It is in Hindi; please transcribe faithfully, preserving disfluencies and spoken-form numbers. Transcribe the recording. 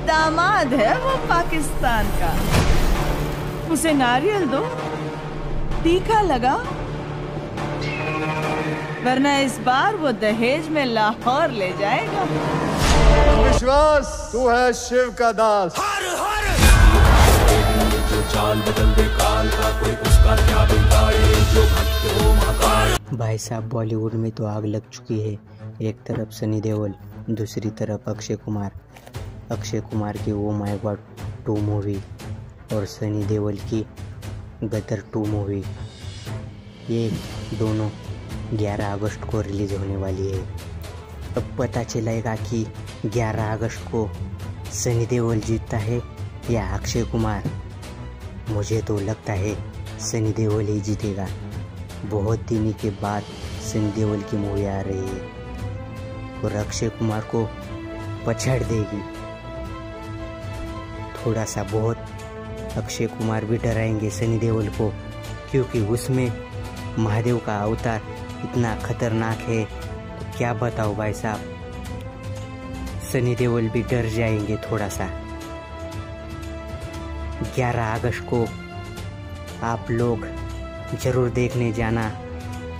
दामाद है वो पाकिस्तान का। उसे नारियल दो, तीखा लगा, वरना इस बार वो दहेज में लाहौर ले जाएगा। विश्वास, तू है शिव का दास। हर हर जो चाल बदल दे काल का, कोई उसका क्या बिगाड़े, जो भक्त हो महाकाल। भाई साहब, बॉलीवुड में तो आग लग चुकी है। एक तरफ सनी देओल, दूसरी तरफ अक्षय कुमार। अक्षय कुमार की oh my god two movie और सनी देओल की गदर टू मूवी, ये दोनों ग्यारह अगस्त को रिलीज होने वाली है। अब पता चलेगा कि ग्यारह अगस्त को सनी देओल जीतता है या अक्षय कुमार। मुझे तो लगता है सनी देओल ही जीतेगा। बहुत दिन के बाद सनी देओल की मूवी आ रही है और अक्षय कुमार को पछाड़ देगी। थोड़ा सा बहुत अक्षय कुमार भी डराएंगे सनी देओल को, क्योंकि उसमें महादेव का अवतार इतना खतरनाक है तो क्या बताओ भाई साहब, सनी देओल भी डर जाएंगे थोड़ा सा। ग्यारह अगस्त को आप लोग जरूर देखने जाना।